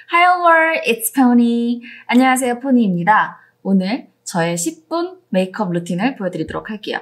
Hi world, it's Pony. 안녕하세요, 포니입니다. 오늘 저의 10분 메이크업 루틴을 보여드리도록 할게요.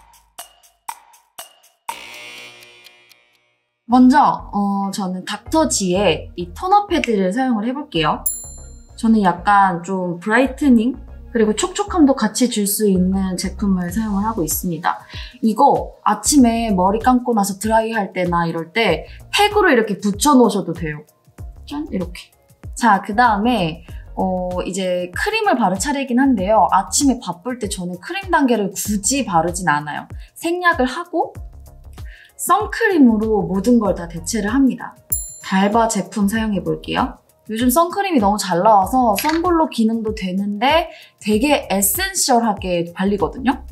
먼저 저는 닥터지의 이 토너 패드를 사용을 해볼게요. 저는 약간 좀 브라이트닝 그리고 촉촉함도 같이 줄 수 있는 제품을 사용을 하고 있습니다. 이거 아침에 머리 감고 나서 드라이 할 때나 이럴 때 팩으로 이렇게 붙여 놓으셔도 돼요. 짠! 이렇게. 자, 그 다음에 이제 크림을 바를 차례이긴 한데요. 아침에 바쁠 때 저는 크림 단계를 굳이 바르진 않아요. 생략을 하고 선크림으로 모든 걸 다 대체를 합니다. 달바 제품 사용해 볼게요. 요즘 선크림이 너무 잘 나와서 선블록 기능도 되는데 되게 에센셜하게 발리거든요.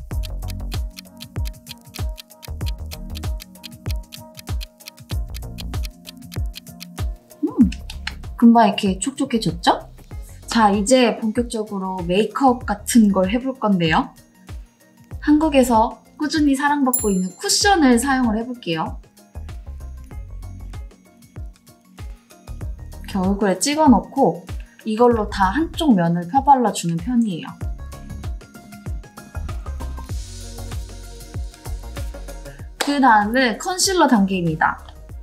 금방 이렇게 촉촉해졌죠? 자, 이제 본격적으로 메이크업 같은 걸 해볼 건데요. 한국에서 꾸준히 사랑받고 있는 쿠션을 사용을 해볼게요. 이렇게 얼굴에 찍어 넣고 이걸로 다 한쪽 면을 펴발라주는 편이에요. 그 다음은 컨실러 단계입니다.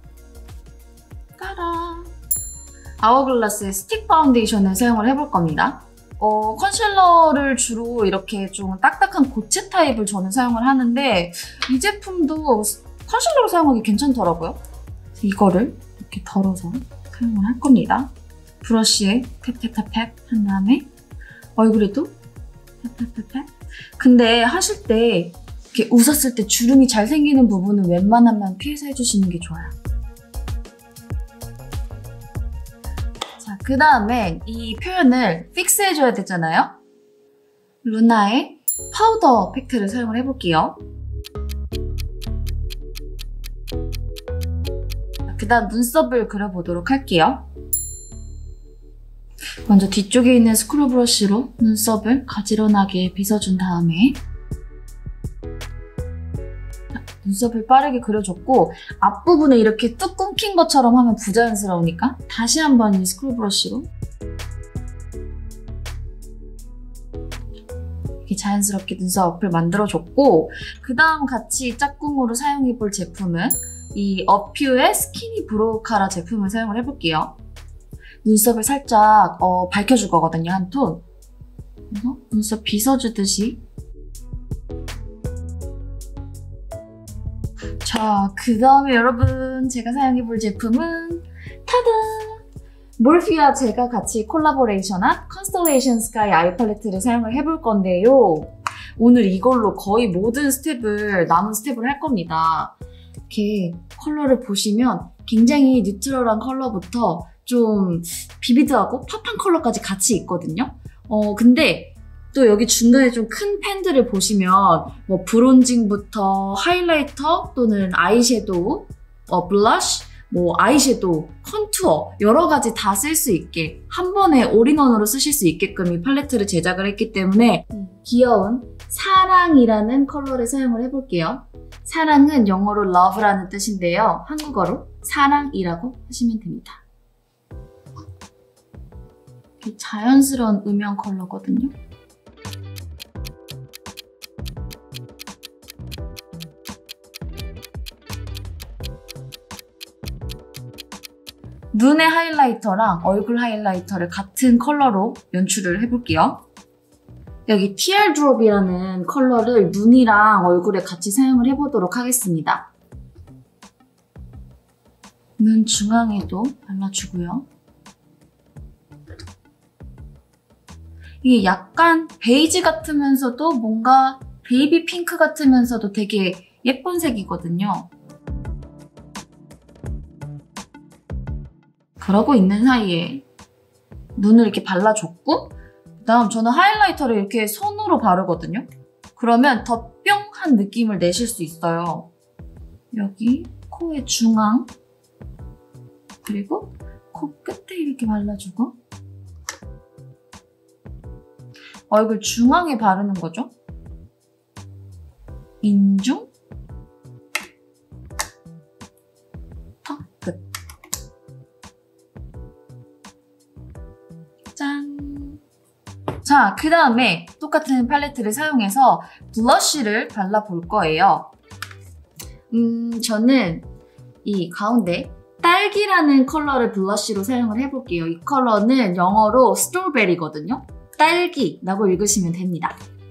따라! 아워글라스의 스틱 파운데이션을 사용을 해볼 겁니다. 컨실러를 주로 이렇게 좀 딱딱한 고체 타입을 저는 사용을 하는데 이 제품도 컨실러로 사용하기 괜찮더라고요. 이거를 이렇게 덜어서 사용을 할 겁니다. 브러쉬에 탭탭탭탭 한 다음에 얼굴에도 탭탭탭탭. 근데 하실 때 이렇게 웃었을 때 주름이 잘 생기는 부분은 웬만하면 피해서 해주시는 게 좋아요. 자, 그 다음에 이 표현을 픽스해줘야 되잖아요. 루나의 파우더 팩트를 사용을 해볼게요. 그 다음 눈썹을 그려보도록 할게요. 먼저 뒤쪽에 있는 스크류 브러쉬로 눈썹을 가지런하게 빗어준 다음에 눈썹을 빠르게 그려줬고 앞부분에 이렇게 뚝 끊긴 것처럼 하면 부자연스러우니까 다시 한번 이 스크류 브러쉬로 이렇게 자연스럽게 눈썹 앞을 만들어줬고 그 다음 같이 짝꿍으로 사용해볼 제품은 이 어퓨의 스키니 브로우 카라 제품을 사용을 해볼게요. 눈썹을 살짝 밝혀줄 거거든요, 한 톤. 그래서 눈썹 빗어주듯이. 자, 그 다음에 여러분 제가 사용해볼 제품은 타다! 몰피와 제가 같이 콜라보레이션한 컨스텔레이션 스카이 아이 팔레트를 사용을 해볼 건데요. 오늘 이걸로 거의 모든 남은 스텝을 할 겁니다. 이렇게 컬러를 보시면 굉장히 뉴트럴한 컬러부터 좀 비비드하고 팝한 컬러까지 같이 있거든요. 근데 또 여기 중간에 좀 큰 펜들을 보시면 뭐 브론징부터 하이라이터 또는 아이섀도우, 블러쉬, 뭐 아이섀도우, 컨투어 여러 가지 다 쓸 수 있게 한 번에 올인원으로 쓰실 수 있게끔 이 팔레트를 제작을 했기 때문에 귀여운 사랑이라는 컬러를 사용을 해볼게요. 사랑은 영어로 love라는 뜻인데요. 한국어로 사랑이라고 하시면 됩니다. 자연스러운 음영 컬러거든요. 눈의 하이라이터랑 얼굴 하이라이터를 같은 컬러로 연출을 해볼게요. 여기 teardrop이라는 컬러를 눈이랑 얼굴에 같이 사용을 해보도록 하겠습니다. 눈 중앙에도 발라주고요. 이게 약간 베이지 같으면서도 뭔가 베이비 핑크 같으면서도 되게 예쁜 색이거든요. 그러고 있는 사이에 눈을 이렇게 발라줬고 그다음 저는 하이라이터를 이렇게 손으로 바르거든요. 그러면 더 뿅한 느낌을 내실 수 있어요. 여기 코의 중앙 그리고 코 끝에 이렇게 발라주고 얼굴 중앙에 바르는 거죠. 인중 턱 끝 자, 그 다음에 똑같은 팔레트를 사용해서 블러쉬를 발라볼 거예요. 저는 이 가운데 딸기라는 컬러를 블러쉬로 사용을 해볼게요. 이 컬러는 영어로 스트로베리거든요. 딸기라고 읽으시면 됩니다.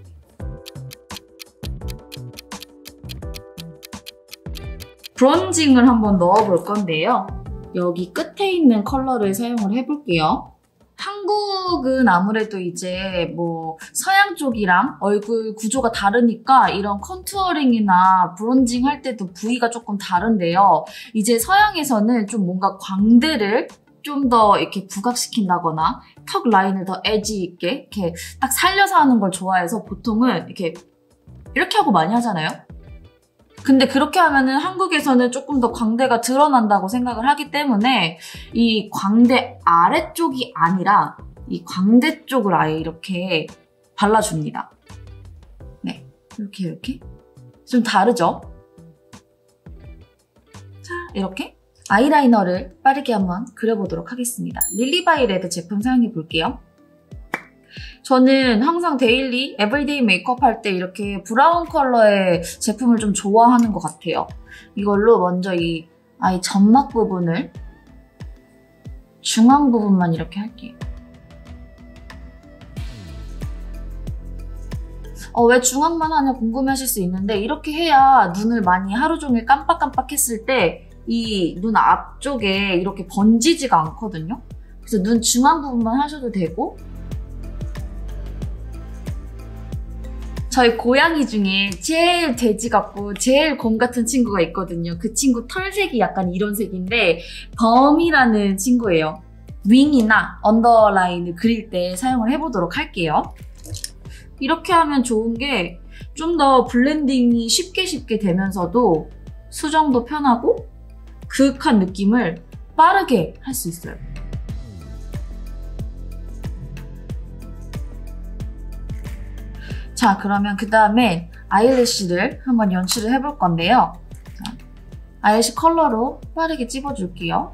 브론징을 한번 넣어볼 건데요. 여기 끝에 있는 컬러를 사용을 해볼게요. 한국은 아무래도 이제 뭐 서양 쪽이랑 얼굴 구조가 다르니까 이런 컨투어링이나 브론징 할 때도 부위가 조금 다른데요. 이제 서양에서는 좀 뭔가 광대를 좀 더 이렇게 부각시킨다거나 턱 라인을 더 에지 있게 이렇게 딱 살려서 하는 걸 좋아해서 보통은 이렇게 하고 많이 하잖아요. 근데 그렇게 하면은 한국에서는 조금 더 광대가 드러난다고 생각을 하기 때문에 이 광대 아래쪽이 아니라 이 광대 쪽을 아예 이렇게 발라줍니다. 네, 이렇게 좀 다르죠? 자, 이렇게 아이라이너를 빠르게 한번 그려보도록 하겠습니다. 릴리바이레드 제품 사용해 볼게요. 저는 항상 데일리, 에브리데이 메이크업 할 때 이렇게 브라운 컬러의 제품을 좀 좋아하는 것 같아요. 이걸로 먼저 이 아이 점막 부분을 중앙 부분만 이렇게 할게요. 왜 중앙만 하냐 궁금해하실 수 있는데 이렇게 해야 눈을 많이 하루 종일 깜빡깜빡했을 때 이 눈 앞쪽에 이렇게 번지지가 않거든요. 그래서 눈 중앙 부분만 하셔도 되고 저희 고양이 중에 제일 돼지 같고 제일 곰 같은 친구가 있거든요. 그 친구 털색이 약간 이런 색인데 범이라는 친구예요. 윙이나 언더라인을 그릴 때 사용을 해보도록 할게요. 이렇게 하면 좋은 게 좀 더 블렌딩이 쉽게 되면서도 수정도 편하고 그윽한 느낌을 빠르게 할 수 있어요. 자, 그러면 그 다음에 아이래쉬를 한번 연출을 해볼 건데요. 자, 아이래쉬 컬러로 빠르게 찝어줄게요.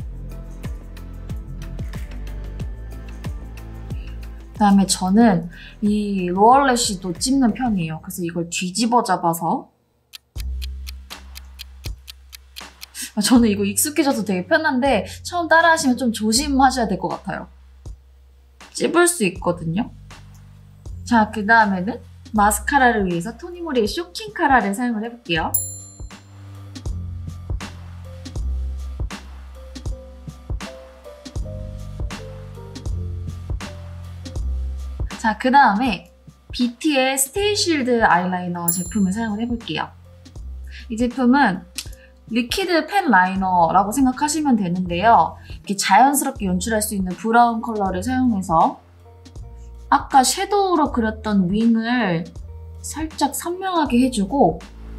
그 다음에 저는 이 로어래쉬도 찝는 편이에요. 그래서 이걸 뒤집어 잡아서 저는 이거 익숙해져서 되게 편한데 처음 따라하시면 좀 조심하셔야 될 것 같아요. 찝을 수 있거든요. 자, 그 다음에는 마스카라를 위해서 토니모리의 쇼킹 카라를 사용을 해볼게요. 자, 그 다음에 BT의 스테이 실드 아이라이너 제품을 사용을 해볼게요. 이 제품은 리퀴드 펜 라이너라고 생각하시면 되는데요. 이렇게 자연스럽게 연출할 수 있는 브라운 컬러를 사용해서 아까 섀도우로 그렸던 윙을 살짝 선명하게 해주고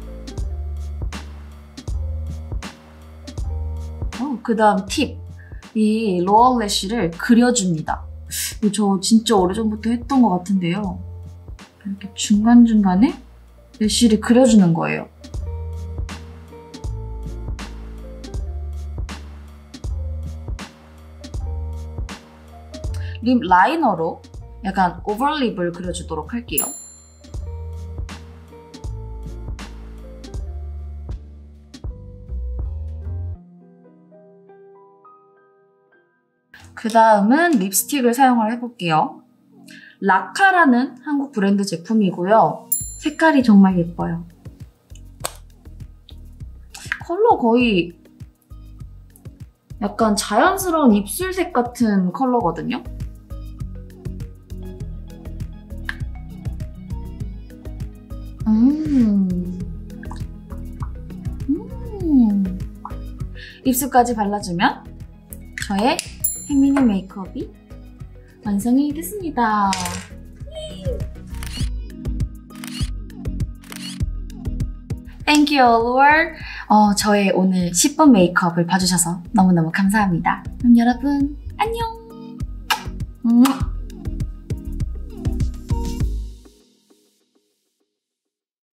그 다음 팁! 이 로어 래쉬를 그려줍니다. 저 진짜 오래전부터 했던 것 같은데요. 이렇게 중간중간에 래쉬를 그려주는 거예요. 립 라이너로 약간 오버립을 그려주도록 할게요. 그 다음은 립스틱을 사용을 해볼게요. 라카라는 한국 브랜드 제품이고요. 색깔이 정말 예뻐요. 컬러 거의 약간 자연스러운 입술색 같은 컬러거든요. 입술까지 발라주면 저의 햇미니 메이크업이 완성이 됐습니다. Thank you, Lord. 저의 오늘 10분 메이크업을 봐주셔서 너무너무 감사합니다. 그럼 여러분, 안녕!